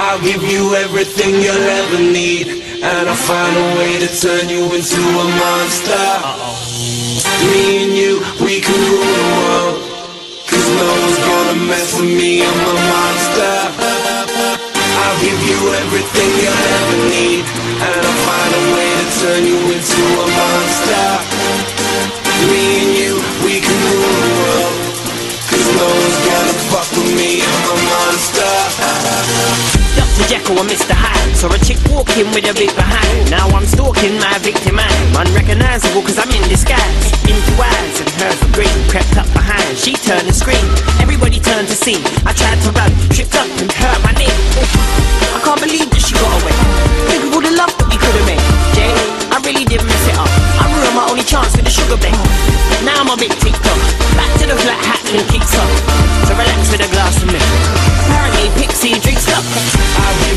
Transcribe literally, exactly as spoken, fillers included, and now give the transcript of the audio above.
I'll give you everything you'll ever need, and I'll find a way to turn you into a monster. Me and you, we can rule the world, cause no one's gonna mess with me, I'm a monster. I'll give you everything you'll ever need, and I'll find a way to turn you into a monster. Me and you, we can rule the world, cause no one's gonna fuck with me, I'm a monster. Doctor Jekyll and Mister Hyde, saw a chick walking with a big behind. Now I'm stalking my victim, I'm unrecognizable cause I'm in disguise. Into eyes and her for green, crept up behind, she turned and screamed. Everybody turned to see, I tried to run, tripped up and hurt my knee. I can't believe that she got away. Think of all the love that we could have made. Jay, I really did mess it up, I ruined my only chance with the sugar babe. Now I'm a big TikTok, back to the flat hat and kicks off. So relax with a glass of milk, apparently Pixie drinks up. I'll give